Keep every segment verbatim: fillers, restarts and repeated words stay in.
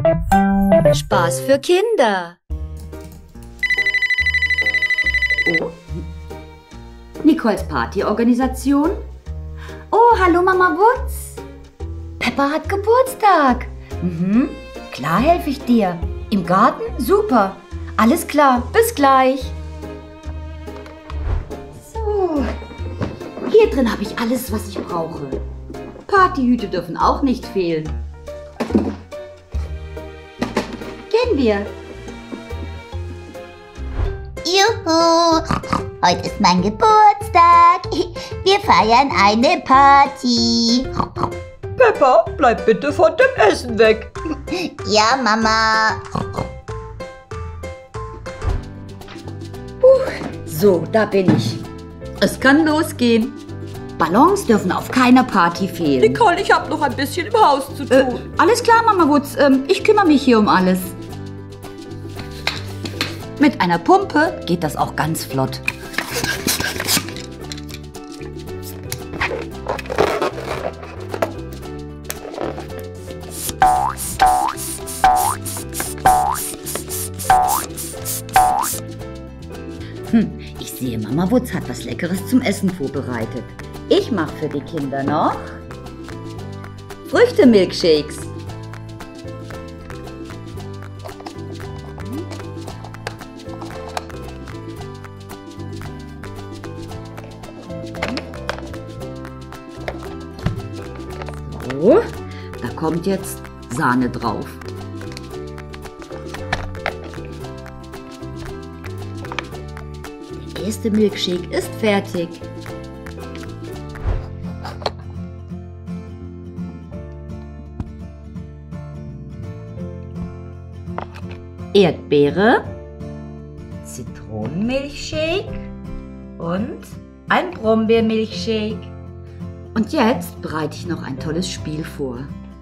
Spaß für Kinder. Oh. Nicoles Partyorganisation. Oh, hallo Mama Wutz. Peppa hat Geburtstag. Mhm, klar helfe ich dir. Im Garten? Super. Alles klar, bis gleich. So, hier drin habe ich alles, was ich brauche. Partyhüte dürfen auch nicht fehlen. Gehen wir. Juhu, heute ist mein Geburtstag. Wir feiern eine Party. Peppa, bleib bitte von dem Essen weg. Ja, Mama. So, da bin ich. Es kann losgehen. Ballons dürfen auf keiner Party fehlen. Nicole, ich habe noch ein bisschen im Haus zu tun. Äh, alles klar, Mama Wutz. Ähm, ich kümmere mich hier um alles. Mit einer Pumpe geht das auch ganz flott. Hm, ich sehe, Mama Wutz hat was Leckeres zum Essen vorbereitet. Ich mache für die Kinder noch Früchte-Milkshakes. So, da kommt jetzt Sahne drauf. Der erste Milkshake ist fertig. Erdbeere, Zitronenmilchshake und ein Brombeermilchshake. Und jetzt bereite ich noch ein tolles Spiel vor.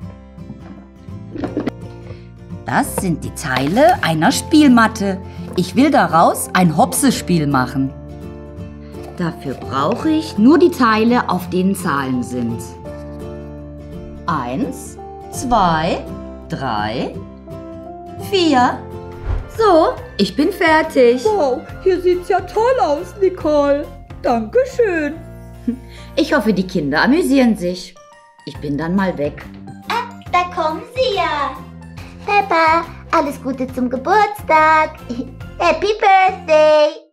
Das sind die Teile einer Spielmatte. Ich will daraus ein Hopsespiel machen. Dafür brauche ich nur die Teile, auf denen Zahlen sind. Eins, zwei, drei, vier. So, ich bin fertig. Wow, hier sieht's ja toll aus, Nicole. Dankeschön. Ich hoffe, die Kinder amüsieren sich. Ich bin dann mal weg. Ah, da kommen sie ja. Peppa, alles Gute zum Geburtstag. Happy Birthday.